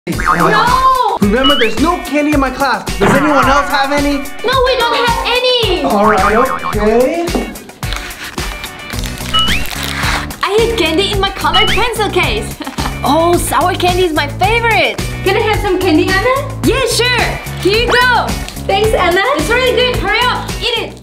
No! Remember, there's no candy in my class. Does anyone else have any? No, we don't have any! Alright, okay. I hid candy in my colored pencil case. Oh, sour candy is my favorite. Can I have some candy, Anna? Yeah, sure. Here you go. Thanks, Anna. It's really good. Hurry up. Eat it.